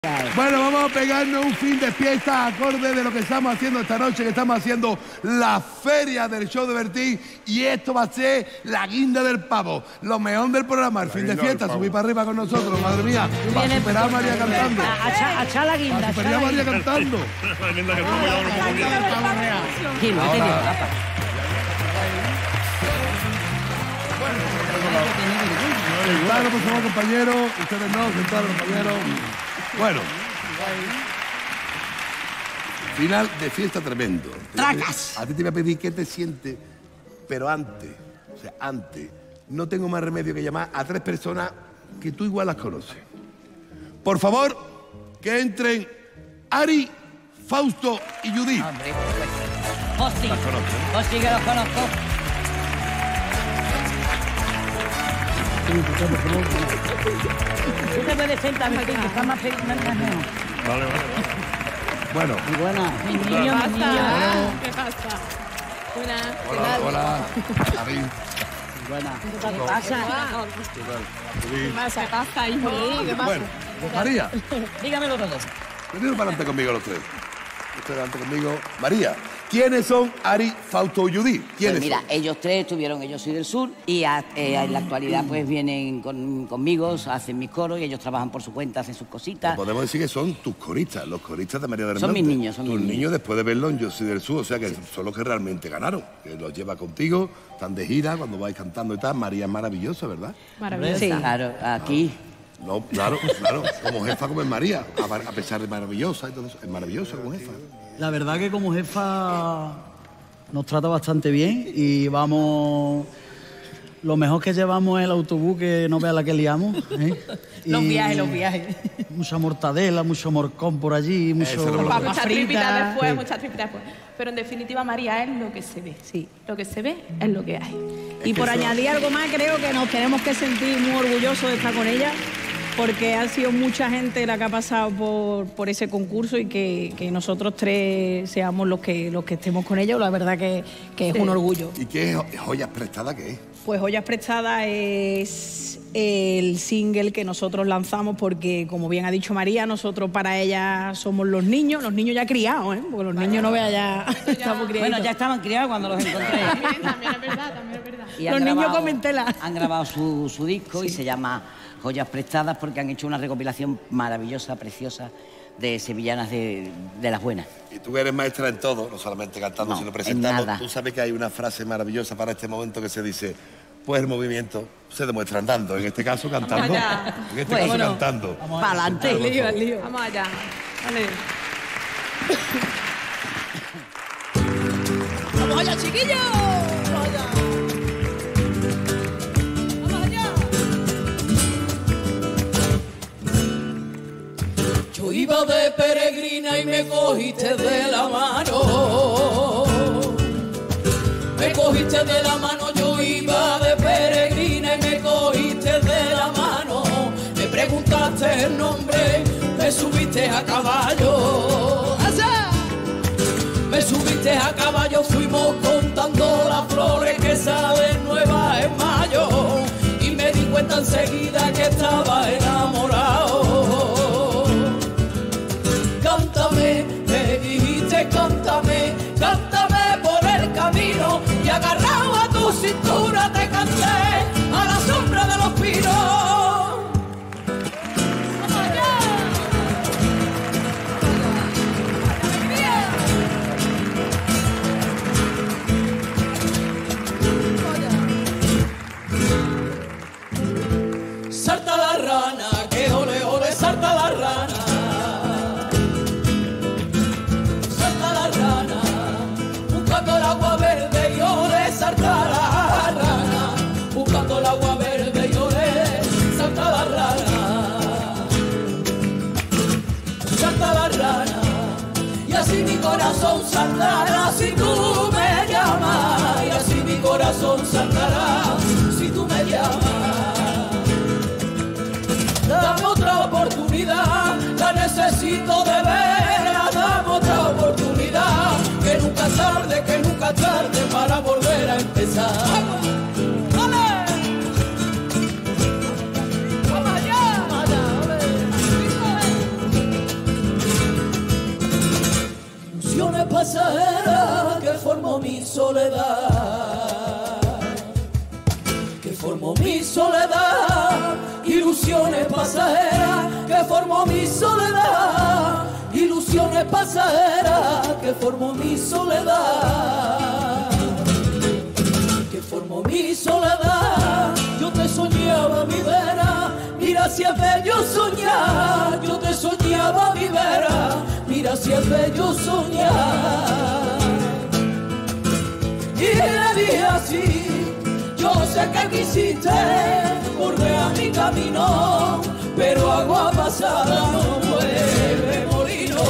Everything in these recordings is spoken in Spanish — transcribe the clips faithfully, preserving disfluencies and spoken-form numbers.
Bueno, vamos a pegarnos un fin de fiesta acorde de lo que estamos haciendo esta noche, que estamos haciendo la feria del show de Bertín, y esto va a ser la guinda del pavo, lo mejor del programa, el la fin de fiesta, subir para arriba con nosotros, madre mía, va a superar a María cantando. A echar la guinda. Va a superar a María cantando. La guinda que tuvo ya no puedo Claro, por favor, compañeros, ustedes no, sentados, compañeros. Bueno, final de fiesta tremendo. ¡Tracas! A ti te voy a pedir que te sientes, pero antes, o sea, antes, no tengo más remedio que llamar a tres personas que tú igual las conoces. Por favor, que entren Ari, Fausto y Judith. Hombre, vos sí, vos sí que los conozco. Tú te puedes sentar, Martín, que está más pequeño. Vale, vale, vale. Bueno. Muy buena. Mi ¿Qué niño, mi niño. pasa? ¿Qué pasa? Buenas. Hola, hola. Ari. Muy buena. ¿Qué pasa? ¿Qué pasa? ¿Qué pasa, hijo? ¿Qué pasa? Bueno, María, Dígamelo todo. venid para adelante conmigo los tres. Ustedes adelante conmigo. María, ¿quiénes son Ari, Fausto y Judith? ¿Quiénes Pues mira, son? ellos tres estuvieron, ellos soy del sur, y a- eh, en la actualidad pues vienen con- conmigo, hacen mis coros y ellos trabajan por su cuenta, hacen sus cositas. Podemos decir que son tus coristas, los coristas de María del Son Norte. mis niños, son Tus mis niños, niños. después de verlo en Yo soy del sur, o sea que son los que realmente ganaron. Que los lleva contigo, están de gira, cuando vais cantando y tal. María es maravillosa, ¿verdad? Maravillosa. Sí, claro, aquí. No, claro, claro. Como jefa como es María, a, a pesar de maravillosa y todo eso. Es maravillosa como jefa. La verdad que como jefa nos trata bastante bien y vamos... Lo mejor que llevamos es el autobús, que no vea la que liamos. ¿eh? Los Y viajes, los viajes. Mucha mortadela, mucho morcón por allí, mucho... Eso es lo que Pa- Papas muchas fritas, tripitas después, sí. muchas tripitas después. Pero en definitiva, María, es lo que se ve. Sí. Lo que se ve es lo que hay. Y por añadir algo más, creo que nos tenemos que sentir muy orgullosos de estar con ella, porque ha sido mucha gente la que ha pasado por, por ese concurso, y que, que nosotros tres seamos los que, los que estemos con ella, la verdad que, que es Sí. un orgullo. ¿Y qué jo- joyas prestadas que es? Pues Joyas Prestadas es el single que nosotros lanzamos porque, como bien ha dicho María, nosotros para ella somos los niños, los niños ya criados, ¿eh? Porque los niños no vean ya, estamos criaditos. Bueno, ya estaban criados cuando los encontré. También, también es verdad, también es verdad. Y Los han niños grabado- comen tela. Han grabado su, su disco y se llama Joyas Prestadas, porque han hecho una recopilación maravillosa, preciosa, de sevillanas de, de las buenas. Y tú eres maestra en todo, no solamente cantando, No, sino en presentando. nada. Tú sabes que hay una frase maravillosa para este momento que se dice: pues el movimiento se demuestra andando. En este caso cantando. Vamos allá. En este Pues, caso bueno, cantando. Para adelante. El lío, el lío. Vamos allá. Vale. ¡Vamos allá, chiquillos! ¡Vamos allá! ¡Vamos allá! Yo iba de peregrina y me cogiste de la mano. Me cogiste de la mano, yo iba de peregrina y me cogiste de la mano. Me preguntaste el nombre, me subiste a caballo. ¡Asa! Me subiste a caballo, fuimos contando las flores que salen nuevas en mayo. Y me di cuenta enseguida que estaba enamorado. Cántame, me dijiste cántame, cántame por el camino. Y agarrado a tu cintura te canté a la sombra de los pinos. ¡Vamos allá! Salta la rana, que ole ole, salta la rana. Salta la rana, buscando el agua verde y ole, salta la rana. Buscando el agua verde y ole, salta la rana. Salta la rana, y así mi corazón saltará si tú me llamas. Y así mi corazón saltará si tú me llamas. Dame otra oportunidad, la necesito de veras. Dame otra oportunidad, que nunca es tarde, que nunca es tarde para volver a empezar. ¡Vale! ¡Vamos allá! ¡Vamos allá! pasajeras que formó mi soledad, que formó mi soledad, ilusiones pasajeras que formó mi soledad, ilusiones pasajeras que formó mi soledad, que formó mi soledad. Yo te soñaba mi vera, mira si es bello soñar, yo te soñaba mi vera, mira si es bello soñar. Y le dije así, yo sé que quisiste volver a mi camino, pero agua pasada no mueve molino.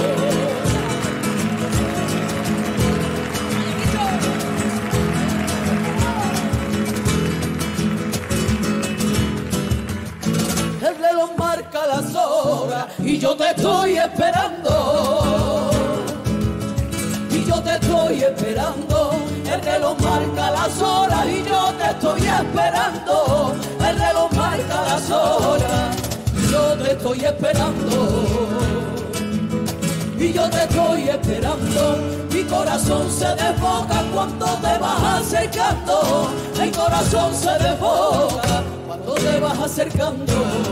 El reloj marca las horas y yo te estoy esperando, y yo te estoy esperando. El reloj marca las horas y yo te estoy esperando, el reloj marca las horas y yo te estoy esperando, y yo te estoy esperando. Mi corazón se desboca cuando te vas acercando, mi corazón se desboca cuando te vas acercando.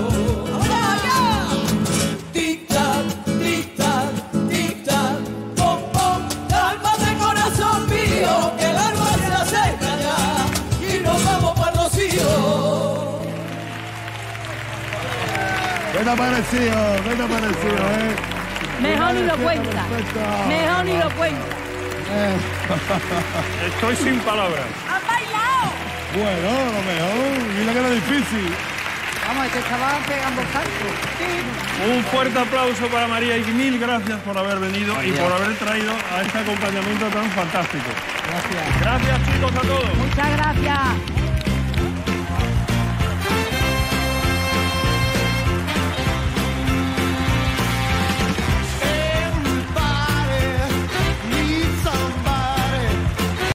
Tic-tac, tic-tac, tic-tac, pom, pom, cálmate corazón mío, que el alma se acerca ya y nos vamos para el Rocío. ¿Qué te ha parecido? ¿Qué te ha parecido, eh? Mejor ni lo cuenta. Mejor ni lo cuenta. Eh. Estoy sin palabras. ¡Han bailado! Bueno, lo mejor. Mira que era difícil. Vamos, que estaba pegando saltos. Un fuerte aplauso para María y mil gracias por haber venido María. Y por haber traído a este acompañamiento tan fantástico. Gracias. Gracias, chicos, a todos. Muchas gracias.